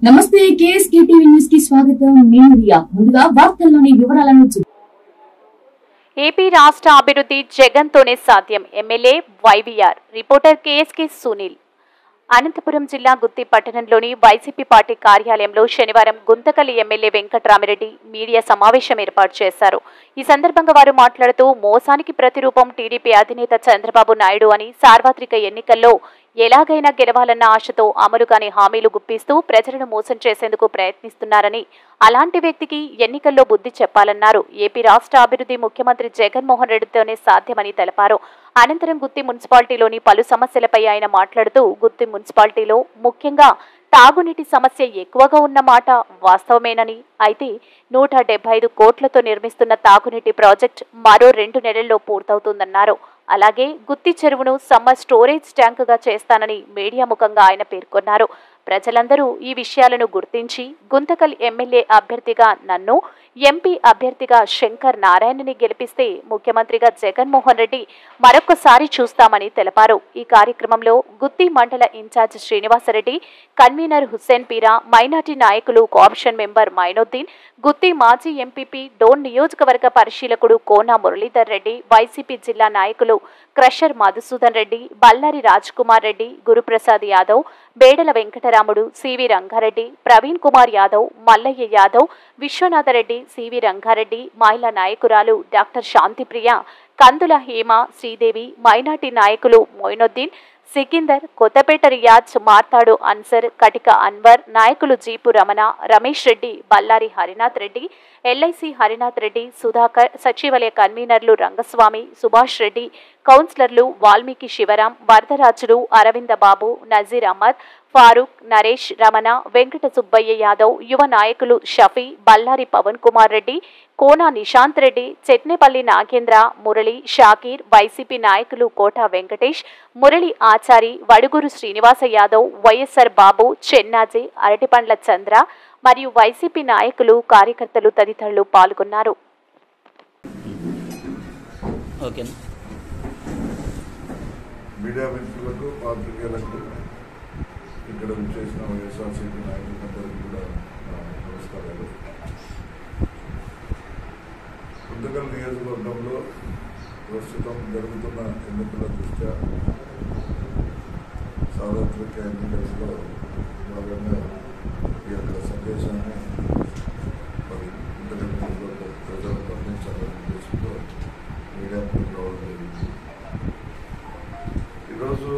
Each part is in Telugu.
నమస్తే కేఎస్కే టీవీ న్యూస్ కి స్వాగతం. నేను రియా. ముందుగా వార్తల్లోని వివరాలను ఏపీ రాష్ట్ర అభివృద్ధి జగన్ తోనే సాధ్యం. MLA YVR. Reporter KSK Sunil. Anantapur జిల్లా గుత్తి పట్టణంలోని వైసీపీ పార్టీ కార్యాలయంలో శనివారం గుంతకల్లి ఎమ్మెల్యే వెంకట్రామిరెడ్డి మీడియా సమావేశం ఏర్పాటు చేశారు. ఈ సందర్భంగా వారు మాట్లాడుతూ మోసానికి ప్రతిరూపం టీడీపీ అధినేత చంద్రబాబు నాయుడు అని, సార్వత్రిక ఎన్నికల్లో ఎలాగైనా గెలవాలన్న ఆశతో అమలుగాని హామీలు గుప్పిస్తూ ప్రజలను మోసం చేసేందుకు ప్రయత్నిస్తున్నారని, అలాంటి వ్యక్తికి ఎన్నికల్లో బుద్ధి చెప్పాలన్నారు. ఏపీ రాష్ట్ర అభివృద్ధి ముఖ్యమంత్రి జగన్మోహన్ రెడ్డితోనే సాధ్యమని తెలిపారు. అనంతరం గుత్తి మున్సిపాలిటీలోని పలు సమస్యలపై ఆయన మాట్లాడుతూ గుత్తి మున్సిపాలిటీలో ముఖ్యంగా తాగునీటి సమస్య ఎక్కువగా ఉన్న మాట వాస్తవమేనని, అయితే 175 కోట్లతో నిర్మిస్తున్న తాగునీటి ప్రాజెక్ట్ మరో 2 నెలల్లో పూర్తవుతుందన్నారు. అలాగే గుత్తి చెరువును సమ్మర్ స్టోరేజ్ ట్యాంకుగా చేస్తానని మీడియా ముఖంగా ఆయన పేర్కొన్నారు. ప్రజలందరూ ఈ విషయాలను గుర్తించి గుంతకల్ ఎమ్మెల్యే అభ్యర్థిగా నన్ను, ఎంపీ అభ్యర్థిగా శంకర్ నారాయణని గెలిపిస్తే ముఖ్యమంత్రిగా జగన్మోహన్ రెడ్డి మరొకసారి చూస్తామని తెలిపారు. ఈ కార్యక్రమంలో గుత్తి మండల incharge Srinivasareddy, convener Hussain Peera, minority నాయకులు, కోఆప్షన్ మెంబర్ మైనుద్దీన్, గుత్తి మాజీ ఎంపీపీ, డోన్ నియోజకవర్గ పరిశీలకుడు కోన మురళీధర్ రెడ్డి, వైసీపీ జిల్లా నాయకులు crusher Madhusudan Reddy, Ballari Raj Kumar Reddy, Guruprasad Yadav, Bedala Venkataramudu, CV Rangareddy, Praveen Kumar Yadav, Mallaiah Yadav, Vishwanathareddy, CV Rangareddy, మహిళా నాయకురాలు డాక్టర్ శాంతిప్రియ, కందుల హేమ, శ్రీదేవి, మైనార్టీ నాయకులు మొయినుద్దీన్, సికిందర్, కొత్తపేట రియాజ్, మార్తాడు అన్సర్, కటిక అన్వర్, నాయకులు జీపు రమణ, రమేష్ రెడ్డి, బల్లారి హరినాథ్ రెడ్డి, ఎల్ఐసి హరినాథ్ రెడ్డి, సుధాకర్, సచివాలయ కన్వీనర్లు రంగస్వామి, సుభాష్ రెడ్డి, కౌన్సిలర్లు వాల్మీకి శివరాం, వరదరాజులు, అరవింద బాబు, నజీర్ అహ్మద్, ఫారూక్, నరేష్, రమణ, వెంకట సుబ్బయ్య యాదవ్, యువ నాయకులు షఫీ, బల్లారి పవన్ కుమార్ రెడ్డి, కోన నిశాంత్ రెడ్డి, చెట్నేపల్లి నాగేంద్ర, మురళి, షాకీర్, వైసీపీ నాయకులు కోట వెంకటేష్, మురళి ఆచారి, వడుగురు శ్రీనివాస యాదవ్, వైఎస్ఆర్ బాబు, చెన్నాజీ, అరటిపండ్ల చంద్ర మరియు వైసీపీ నాయకులు, కార్యకర్తలు తదితరులు పాల్గొన్నారు. ఇక్కడ చేసిన వైఎస్ఆర్సీపీ నాయకులందరికీ కూడా నమస్కారాలు. గుంతకల్ నియోజకవర్గంలో ప్రస్తుతం జరుగుతున్న ఎన్నికల దృష్ట్యా సార్వత్రిక ఎన్నికల్లో భాగంగా ఈ యొక్క సందేశాన్ని మరి గుంతకల్ నియోజకవర్గ ప్రజలకు అందించాలనే ఉద్దేశంతో మీడియా రావడం జరిగింది. ఈరోజు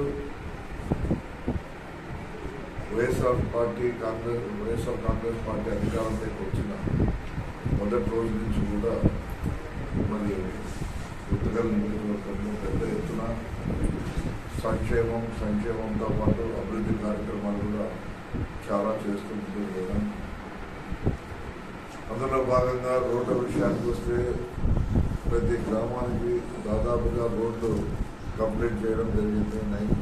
వైఎస్ఆర్ కాంగ్రెస్ పార్టీ అధికారంలోకి వచ్చిన మొదటి రోజు నుంచి కూడా మరి గుంతకల్ నియోజకవర్గంలో పెద్ద ఎత్తున సంక్షేమంతో పాటు అభివృద్ధి కార్యక్రమాలు కూడా చాలా చేస్తుంటుంది కదా. అందులో భాగంగా రోడ్ల విషయానికి వస్తే ప్రతి గ్రామానికి దాదాపుగా రోడ్లు కంప్లీట్ చేయడం జరిగింది.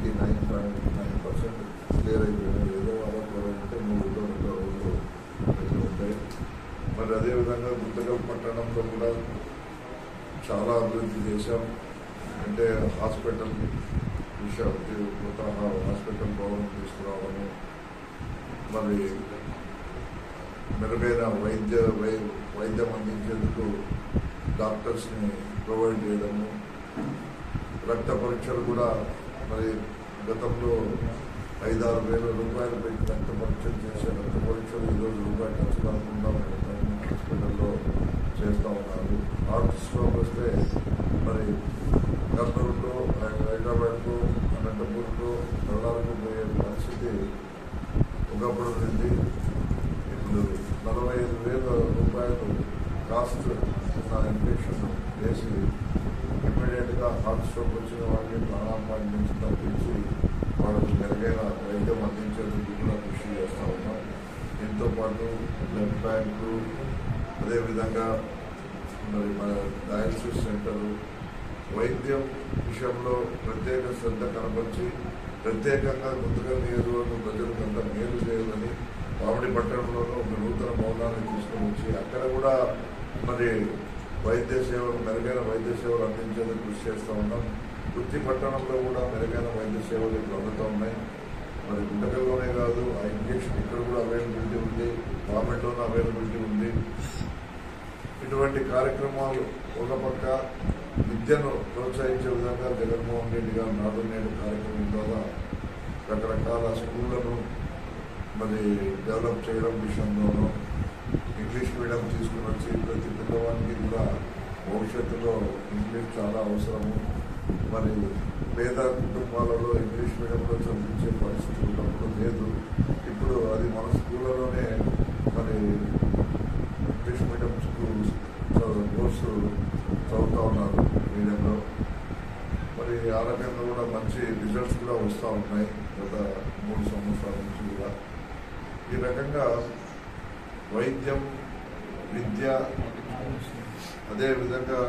99.9% క్లియర్ అయిపోయినాయి. ఏదో అలా ఉంటే 3 రోడ్లు ఉంటాయి. మరి అదేవిధంగా గుంతకల్ పట్టణంలో కూడా చాలా అభివృద్ధి చేశాం. అంటే హాస్పిటల్ విషయం, కొత్త హాస్పిటల్ భవనం తీసుకురావడము, మరి మెరుగైన వైద్యం అందించేందుకు డాక్టర్స్ని ప్రొవైడ్ చేయడము, రక్త పరీక్షలు కూడా మరి గతంలో 5-6 వేల రూపాయలు పెట్టి రక్త పరీక్షలు చేసే రక్త పరీక్షలు ఈరోజు రూపాయలు ఖర్చు కాకుండా హాస్పిటల్లో చేస్తూ ఉన్నారు. హార్ట్ స్ట్రోక్ వస్తే మరి కర్నూలులో, హైదరాబాద్లో, అనంతపూర్లో, నగరాలకు పోయే పరిస్థితి ఒకప్పుడు ఉంది. ఇప్పుడు 45,000 రూపాయలు కాస్ట్ నా ఇన్ఫెక్షన్ వేసి ఇమ్మీడియట్గా హార్ట్ స్ట్రోక్ వచ్చిన వాళ్ళని ప్రాణాపాయం నుంచి తప్పించి వాళ్ళకు మెరుగైన వైద్యం అందించేందుకు కూడా కృషి చేస్తూ ఉన్నాం. దీంతో పాటు బ్లడ్ బ్యాంకు, అదేవిధంగా మరి మన డయాలసిస్ సెంటరు, వైద్యం విషయంలో ప్రత్యేక శ్రద్ధ కనపరిచి ప్రత్యేకంగా గుంతకల్ నియోజకవర్గం ప్రజలకు అంతా మేలు చేయాలని మామిడి పట్టణంలోనూ ఒక నూతన భవనాన్ని తీసుకుని వచ్చి అక్కడ కూడా మరి మెరుగైన వైద్య సేవలు అందించేందుకు కృషి చేస్తూ ఉన్నాం. గుత్తి పట్టణంలో కూడా మెరుగైన వైద్య సేవలు ఇప్పుడు అందుతూ ఉన్నాయి. మరి గుంటకల్లోనే కాదు, ఆ ఇంజక్షన్ ఇక్కడ కూడా అవైలబిలిటీ ఉంది, గవర్నమెంట్లోనే అవైలబిలిటీ ఉంది. ఇటువంటి కార్యక్రమాలు ఒక పక్క విద్యను ప్రోత్సహించే విధంగా జగన్మోహన్ రెడ్డి గారు నాడు నేడు కార్యక్రమం ద్వారా రకరకాల స్కూళ్లను మరి డెవలప్ చేయడం విషయంలోనూ ఇంగ్లీష్ మీడియం తీసుకుని వచ్చి ప్రతి పిల్లవానికి కూడా భవిష్యత్తులో ఇంగ్లీష్ చాలా అవసరము. మరి పేద కుటుంబాలలో ఇంగ్లీష్ మీడియంలో చదివించే పరిస్థితి ఉన్నప్పుడు లేదు. ఇప్పుడు అది మన స్కూళ్ళలోనే మరి ఇంగ్లీష్ మీడియం స్కూల్స్ కోర్సు చదువుతూ ఉన్నారు మీడియంలో. మరి ఆ రకంగా కూడా మంచి రిజల్ట్స్ కూడా వస్తూ ఉన్నాయి గత 3 సంవత్సరాల నుంచి కూడా. ఈ రకంగా వైద్యం, విద్య, అదేవిధంగా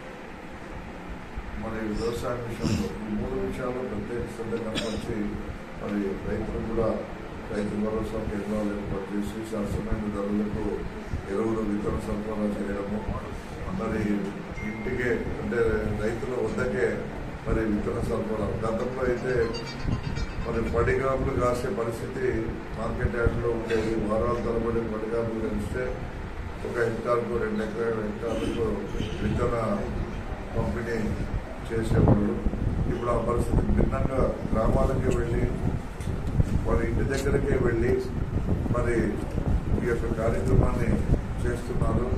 మరి వ్యవసాయం విషయంలో ఈ 3 విషయాలు ప్రత్యేక శ్రద్ధ కనపరిచి మరి రైతులు కూడా రైతు భరోసా కేంద్రాలు ఏర్పాటు చేసి సరసమైన ధరలకు ఎరువులు విత్తన సరఫరా చేయడము, మరి ఇంటికే అంటే రైతుల వద్దకే మరి విత్తన సరఫరా. గతంలో అయితే మరి పడిగాపులు కాసే పరిస్థితి మార్కెట్ యార్డ్లో ఉండేది. వారాల తరబడి పడిగాపులు కలిస్తే 1 హెక్టార్కు 2 హెక్టార్లకు విత్తన పంపిణీ చేసేవాళ్ళు. ఇప్పుడు ఆ పరిస్థితి భిన్నంగా గ్రామాలకి వెళ్ళి వారి ఇంటి దగ్గరకే వెళ్ళి మరి ఈ యొక్క కార్యక్రమాన్ని చేస్తున్నారు.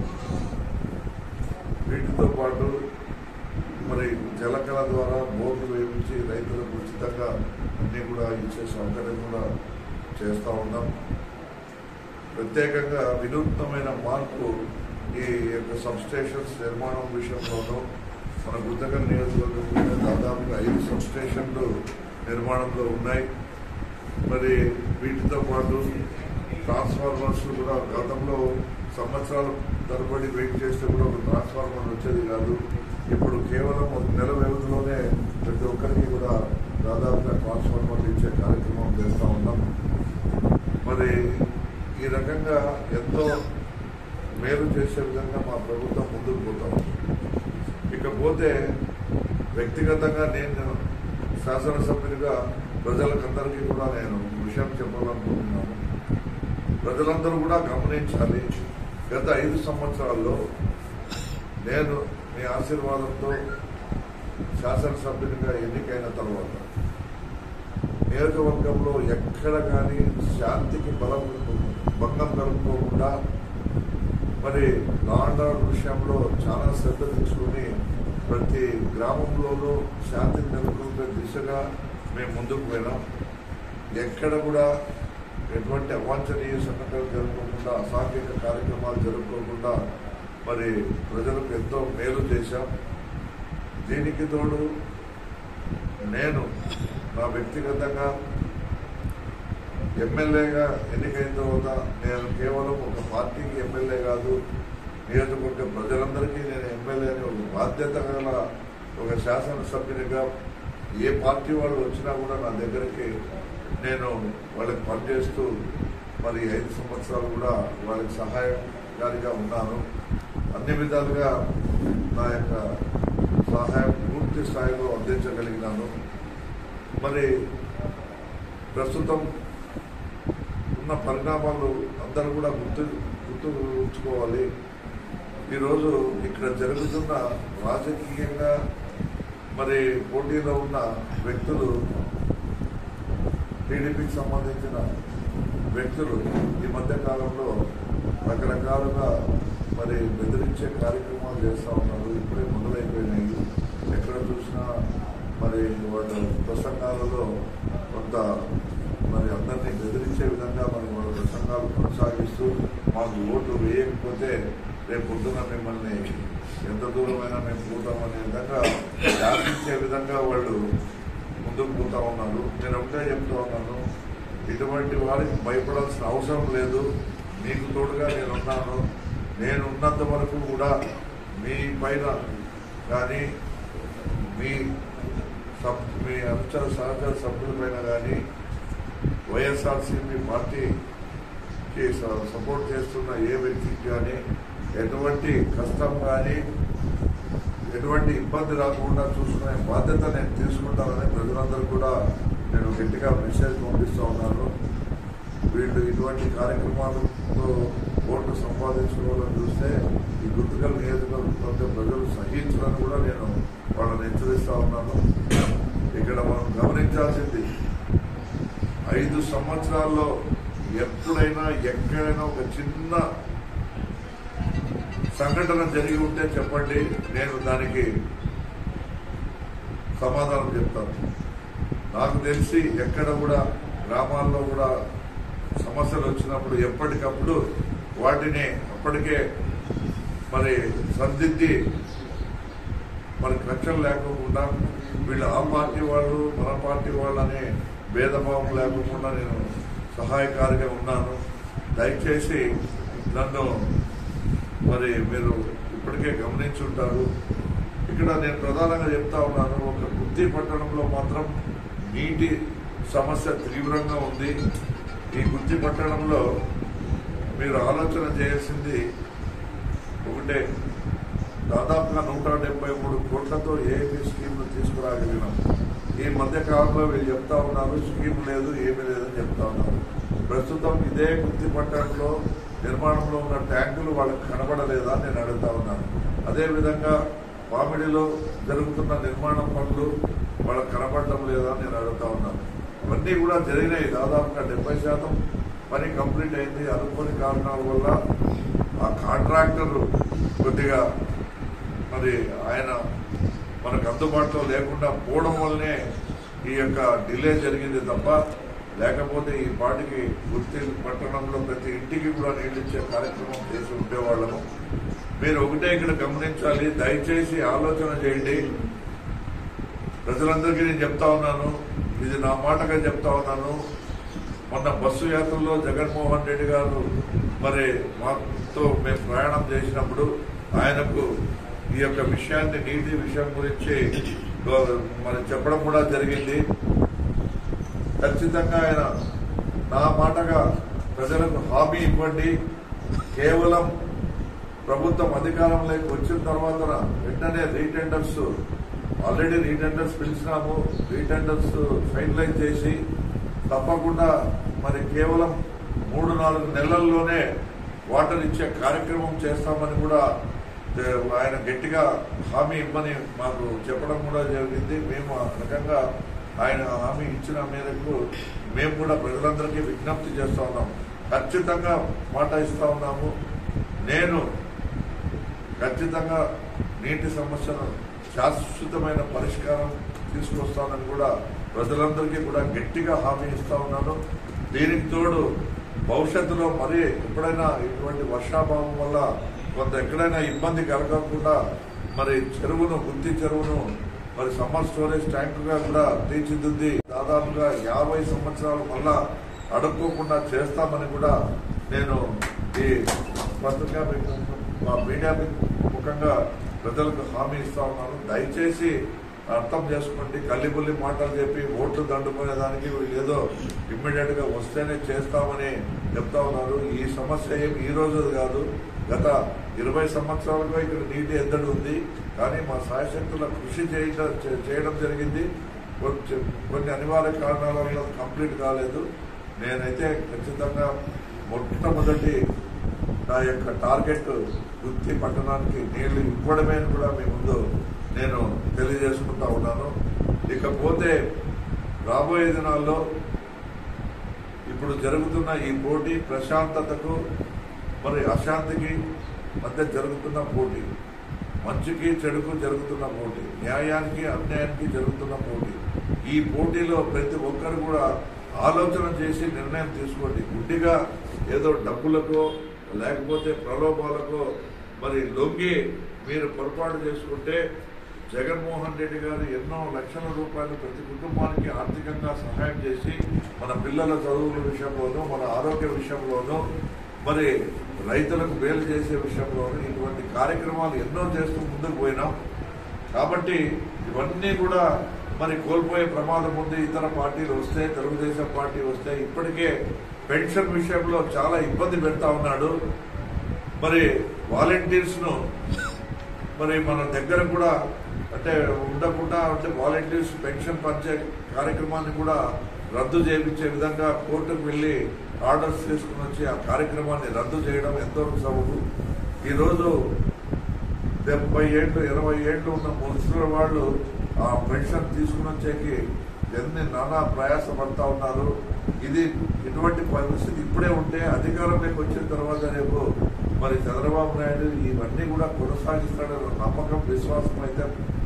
వీటితో పాటు మరి జలకళ ద్వారా బోర్లు వేయించి రైతులకు ఉచితంగా అన్నీ కూడా ఇచ్చే సౌకర్యం కూడా చేస్తూ ఉన్నాం. ప్రత్యేకంగా వినూత్నమైన మార్పు ఈ యొక్క సబ్స్టేషన్స్ నిర్మాణం విషయంలోనూ మన గుంతకల్ నియోజకవర్గంలో దాదాపుగా 5 సబ్స్టేషన్లు నిర్మాణంలో ఉన్నాయి. మరి వీటితో పాటు ట్రాన్స్ఫార్మర్స్ కూడా గతంలో సంవత్సరాల తరబడి వెయిట్ చేస్తే కూడా ఒక ట్రాన్స్ఫార్మర్ వచ్చేది కాదు. ఇప్పుడు కేవలం 1 నెల వ్యవధిలోనే ప్రతి ఒక్కరికి కూడా దాదాపుగా ట్రాన్స్ఫార్మర్లు ఇచ్చే కార్యక్రమం చేస్తూ ఉన్నాం. మరి ఈ రకంగా ఎంతో మేలు చేసే విధంగా మా ప్రభుత్వం ముందుకు పోతాం. ఇకపోతే వ్యక్తిగతంగా నేను శాసనసభ్యునిగా ప్రజలకందరికీ కూడా నేను విషయం చెప్పాలనుకుంటున్నాను. ప్రజలందరూ కూడా గమనించాలి. గత 5 సంవత్సరాల్లో నేను మీ ఆశీర్వాదంతో శాసనసభ్యునిగా ఎన్నికైన తర్వాత నియోజకవర్గంలో ఎక్కడ కానీ శాంతికి భంగం కలుపుకోకుండా మరి లా అండ్ ఆర్డర్ విషయంలో చాలా శ్రద్ధ తీసుకుని ప్రతి గ్రామంలోనూ శాంతిని నెలకొల్పే దిశగా మేము ముందుకు పోయినాం. ఎక్కడ కూడా ఎటువంటి అవాంఛనీయ సంఘటనలు జరగకుండా, అసాంఘిక కార్యక్రమాలు జరుపుకోకుండా మరి ప్రజలకు ఎంతో మేలు చేశాం. దీనికి తోడు నేను నా వ్యక్తిగతంగా ఎమ్మెల్యేగా ఎన్నికైన తర్వాత నేను కేవలం ఒక పార్టీకి ఎమ్మెల్యే కాదు, నియోజకవర్గ ప్రజలందరికీ నేను ఎమ్మెల్యేని ఒక బాధ్యత గల ఒక శాసనసభ్యునిగా ఏ పార్టీ వాళ్ళు వచ్చినా కూడా నా దగ్గరికి నేను వాళ్ళకి పనిచేస్తూ మరి 5 సంవత్సరాలు కూడా వాళ్ళకి సహాయకారిగా ఉన్నాను. అన్ని విధాలుగా నా యొక్క సహాయం పూర్తి స్థాయిలో అందించగలిగినాను. మరి ప్రస్తుతం ఉన్న పరిణామాలు అందరూ కూడా గుర్తుంచుకోవాలి. ఈరోజు ఇక్కడ జరుగుతున్న రాజకీయంగా మరి పోటీలో ఉన్న వ్యక్తులు, టీడీపీకి సంబంధించిన వ్యక్తులు ఈ మధ్య కాలంలో రకరకాలుగా మరి బెదిరించే కార్యక్రమాలు చేస్తూ ఉన్నారు. ఇప్పుడే మొదలైపోయినాయి. ఎక్కడ చూసినా మరి వాళ్ళ ప్రసంగాలలో కొంత మరి అందరినీ బెదిరించే విధంగా మరి వాళ్ళ ప్రసంగాలు కొనసాగిస్తూ మాకు ఓట్లు వేయకపోతే రేపు పొద్దున మిమ్మల్ని ఎంత దూరమైనా మేము పోతామనే విధంగా శాసించే విధంగా వాళ్ళు ముందుకు పోతా ఉన్నారు. నేను ఒకటే చెప్తా ఉన్నాను, ఇటువంటి వారికి భయపడాల్సిన అవసరం లేదు. మీకు తోడుగా నేనున్నాను. నేను ఉన్నంత వరకు కూడా మీ పైన కానీ మీ అనుచర సహచర సభ్యులపైన కానీ వైఎస్ఆర్సీపీ పార్టీకి సపోర్ట్ చేస్తున్న ఏ వ్యక్తికి కానీ ఎటువంటి కష్టం కానీ ఎటువంటి ఇబ్బంది రాకుండా చూసుకునే బాధ్యత నేను తీసుకుంటానని ప్రజలందరూ కూడా నేను గట్టిగా మెసేజ్ పంపిస్తూ ఉన్నాను. వీళ్ళు ఇటువంటి కార్యక్రమాలతో ఓట్లు సంపాదించుకోవాలని చూస్తే ఈ గుంతకల్ నియోజకవర్గం ప్రజలు సహించాలని కూడా నేను వాళ్ళని హెచ్చరిస్తా ఉన్నాను. ఇక్కడ మనం గమనించాల్సింది 5 సంవత్సరాల్లో ఎప్పుడైనా ఎక్కడైనా ఒక చిన్న సంఘటన జరిగి ఉంటే చెప్పండి, నేను దానికి సమాధానం చెప్తాను. నాకు తెలిసి ఎక్కడ కూడా గ్రామాల్లో కూడా సమస్యలు వచ్చినప్పుడు ఎప్పటికప్పుడు వాటిని అప్పటికే మరి సర్దిద్ది మరి కక్షలు లేకుండా వీళ్ళు ఆ పార్టీ వాళ్ళు మన పార్టీ వాళ్ళు అనే భేదభావం లేకుండా నేను సహాయకారిగా ఉన్నాను. దయచేసి నన్ను మరి మీరు ఇప్పటికే గమనించుంటారు. ఇక్కడ నేను ప్రధానంగా చెప్తా ఉన్నాను, ఒక గుత్తి పట్టణంలో మాత్రం నీటి సమస్య తీవ్రంగా ఉంది. ఈ గుత్తి పట్టణంలో మీరు ఆలోచన చేయాల్సింది ఒకటే, దాదాపుగా 173 కోట్లతో ఏపీ స్కీమ్లు తీసుకురాగలిగినాం. ఈ మధ్య కాలంలో వీళ్ళు చెప్తా ఉన్నారు స్కీమ్ లేదు ఏమీ లేదని చెప్తా ఉన్నారు. ప్రస్తుతం ఇదే గుత్తి పట్టణంలో నిర్మాణంలో ఉన్న ట్యాంకులు వాళ్ళకి కనబడలేదా నేను అడుగుతా ఉన్నాను. అదేవిధంగా పామిడిలో జరుగుతున్న నిర్మాణ పనులు వాళ్ళకి కనబడటం లేదా నేను అడుగుతా ఉన్నాను. ఇవన్నీ కూడా జరిగినాయి. దాదాపుగా 70% పని కంప్లీట్ అయింది. అనుకోని కారణాల వల్ల ఆ కాంట్రాక్టర్ కొద్దిగా మరి ఆయన మనకు అందుబాటులో లేకుండా పోవడం వల్లనే ఈ యొక్క డిలే జరిగింది తప్ప, లేకపోతే ఈ పాటికి గుత్తి పట్టణంలో ప్రతి ఇంటికి కూడా నీళ్ళు ఇచ్చే కార్యక్రమం చేసి ఉండేవాళ్ళము. మీరు ఒకటే ఇక్కడ గమనించాలి, దయచేసి ఆలోచన చేయండి. ప్రజలందరికీ నేను చెప్తా ఉన్నాను, ఇది నా మాటగా చెప్తా ఉన్నాను. మొన్న బస్సు యాత్రలో జగన్మోహన్ రెడ్డి గారు మరి మాతో మేము ప్రయాణం చేసినప్పుడు ఆయనకు ఈ యొక్క విషయాన్ని నీటి విషయం గురించి మరి చెప్పడం కూడా జరిగింది. ఖచ్చితంగా ఆయన నా మాటగా ప్రజలకు హామీ ఇవ్వండి. కేవలం ప్రభుత్వం అధికారంలోకి వచ్చిన తర్వాత వెంటనే రీటెండర్స్ ఆల్రెడీ రీటెండర్స్ పిలిచినాము. రీటెండర్స్ ఫైనలైజ్ చేసి తప్పకుండా మరి కేవలం 3-4 నెలల్లోనే వాటర్ ఇచ్చే కార్యక్రమం చేస్తామని కూడా ఆయన గట్టిగా హామీ ఇవ్వని మాకు చెప్పడం కూడా జరిగింది. మేము ఆ రకంగా ఆయన హామీ ఇచ్చిన మేరకు మేము కూడా ప్రజలందరికీ విజ్ఞప్తి చేస్తా ఉన్నాము. ఖచ్చితంగా మాట ఇస్తా ఉన్నాము. నేను ఖచ్చితంగా నీటి సమస్యను శాశ్వతమైన పరిష్కారం తీసుకొస్తానని కూడా ప్రజలందరికీ కూడా గట్టిగా హామీ ఇస్తా ఉన్నాను. దీనికి తోడు భవిష్యత్తులో మరి ఎప్పుడైనా ఇటువంటి వర్షాభావం వల్ల కొంత ఎక్కడైనా ఇబ్బంది కలగకుండా మరి గుత్తి చెరువును మరి సమ్మర్ స్టోరేజ్ ట్యాంకుగా కూడా తీర్చిదిద్ది దాదాపుగా 50 సంవత్సరాలు మళ్ళా అడుక్కోకుండా చేస్తామని కూడా నేను ఈ పత్రికా మా మీడియా ముఖంగా ప్రజలకు హామీ ఇస్తా ఉన్నాను. దయచేసి అర్థం చేసుకోండి. కల్లిబుల్లి మాటలు చెప్పి ఓట్లు దండుకునేదానికి వీళ్ళు ఏదో ఇమ్మీడియట్ గా వస్తేనే చేస్తామని చెప్తా ఉన్నారు. ఈ సమస్య ఏమి ఈ రోజు కాదు, గత 20 సంవత్సరాలుగా ఇక్కడ నీటి ఎద్దడి ఉంది. కానీ మా సాయశక్తుల కృషి చేయడం జరిగింది. కొన్ని అనివార్య కారణాల వల్ల కంప్లీట్ కాలేదు. నేనైతే ఖచ్చితంగా మొట్టమొదటి నా యొక్క టార్గెట్ గుత్తి పట్టణానికి నీళ్లు ఇవ్వడమే కూడా మీ ముందు నేను తెలియజేసుకుంటా ఉన్నాను. ఇకపోతే రాబోయే దినాల్లో ఇప్పుడు జరుగుతున్న ఈ పోటీ ప్రశాంతతకు మరి అశాంతికి మధ్య జరుగుతున్న పోటీ, మంచికి చెడుకు జరుగుతున్న పోటీ, న్యాయానికి అన్యాయానికి జరుగుతున్న పోటీ. ఈ పోటీలో ప్రతి ఒక్కరు కూడా ఆలోచన చేసి నిర్ణయం తీసుకోండి. గుడ్డిగా ఏదో డబ్బులకో లేకపోతే ప్రలోభాలకో మరి లొంగి మీరు పొరపాటు చేసుకుంటే జగన్మోహన్ రెడ్డి గారు ఎన్నో లక్షల రూపాయలు ప్రతి కుటుంబానికి ఆర్థికంగా సహాయం చేసి మన పిల్లల చదువుల విషయంలోనూ మన ఆరోగ్య విషయంలోనూ మరి రైతులకు మేలు చేసే విషయంలోనూ ఇటువంటి కార్యక్రమాలు ఎన్నో చేస్తూ ముందుకు పోయినాం. కాబట్టి ఇవన్నీ కూడా మరి కోల్పోయే ప్రమాదం ఉంది. ఇతర పార్టీలు వస్తే, తెలుగుదేశం పార్టీ వస్తే ఇప్పటికే పెన్షన్ విషయంలో చాలా ఇబ్బంది పెడతా ఉన్నాడు. మరి వాలంటీర్స్ ను మరి మన దగ్గర కూడా అంటే ఉండకుండా అంటే వాలంటీర్స్ పెన్షన్ పంచే కార్యక్రమాన్ని కూడా రద్దు చేయించే విధంగా కోర్టుకు వెళ్ళి ఆర్డర్స్ తీసుకుని వచ్చి ఆ కార్యక్రమాన్ని రద్దు చేయడం ఎంతవరకు సబబు? ఈరోజు 70 ఏళ్ళు 20 ఏళ్ళు ఉన్న ముసలి వాళ్ళు ఆ పెన్షన్ తీసుకుని వచ్చేకి ఎన్ని నానా ప్రయాసపడతా ఉన్నారు. ఇటువంటి పరిస్థితి ఇప్పుడే ఉంటే అధికారంలోకి వచ్చిన తర్వాత రేపు మరి చంద్రబాబు నాయుడు ఇవన్నీ కూడా కొనసాగిస్తాడన్న నమ్మకం విశ్వాసం అయితే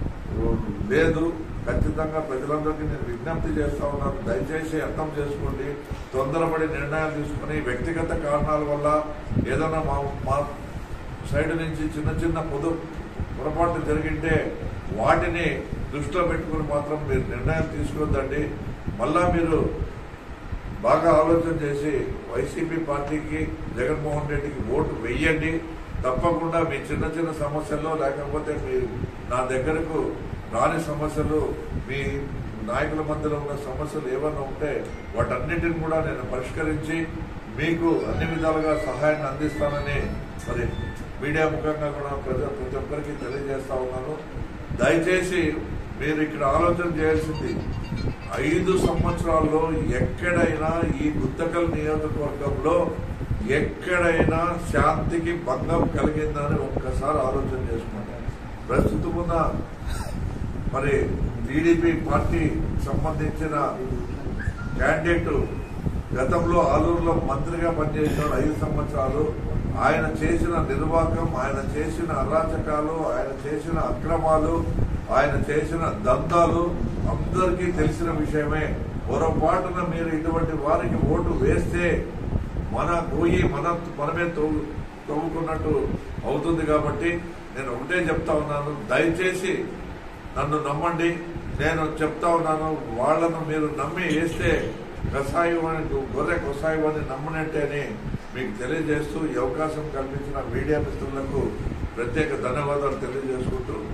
లేదు. ఖచ్చితంగా ప్రజలందరికీ నేను విజ్ఞప్తి చేస్తా ఉన్నాను, దయచేసి అర్థం చేసుకోండి. తొందరపడి నిర్ణయాలు తీసుకుని వ్యక్తిగత కారణాల వల్ల ఏదైనా మా సైడ్ నుంచి చిన్న పొరపాట్లు జరిగింటే వాటిని దృష్టిలో పెట్టుకుని మాత్రం మీరు నిర్ణయం తీసుకోవద్దండి. మళ్ళా మీరు బాగా ఆలోచన చేసి వైసీపీ పార్టీకి జగన్మోహన్ రెడ్డికి ఓటు వెయ్యండి. తప్పకుండా మీ చిన్న సమస్యల్లో లేకపోతే మీ నా దగ్గరకు రాని సమస్యలు, మీ నాయకుల మధ్యలో ఉన్న సమస్యలు ఏమైనా ఉంటే వాటన్నిటిని కూడా నేను పరిష్కరించి మీకు అన్ని విధాలుగా సహాయాన్ని అందిస్తానని మరి మీడియా ముఖంగా కూడా ప్రతి ఒక్కరికి తెలియజేస్తా ఉన్నాను. దయచేసి మీరు ఇక్కడ ఆలోచన చేయాల్సింది 5 సంవత్సరాల్లో ఎక్కడైనా ఈ గుత్తకల్ నియోజకవర్గంలో ఎక్కడైనా శాంతికి భంగం కలిగిందని ఒక్కసారి ఆలోచన చేసుకోండి. ప్రస్తుతం ఉన్న మరి టీడీపీ పార్టీ సంబంధించిన క్యాండిడేట్ గతంలో ఆలూరులో మంత్రిగా పనిచేసినాడు 5 సంవత్సరాలు. ఆయన చేసిన నిర్వాహకం, ఆయన చేసిన అరాచకాలు, ఆయన చేసిన అక్రమాలు, ఆయన చేసిన దందాలు అందరికీ తెలిసిన విషయమే. పొరపాటున మీరు ఇటువంటి వారికి ఓటు వేస్తే మన గోయి మనమే తవ్వుకున్నట్టు అవుతుంది. కాబట్టి నేను ఒకటే చెప్తా ఉన్నాను, దయచేసి నన్ను నమ్మండి. నేను చెప్తా ఉన్నాను, వాళ్లను మీరు నమ్మి వేస్తే గొర్రె కొసాయివాన్ని నమ్మనట్టేని మీకు తెలియజేస్తూ ఈ అవకాశం కల్పించిన మీడియా మిత్రులకు ప్రత్యేక ధన్యవాదాలు తెలియజేసుకుంటూ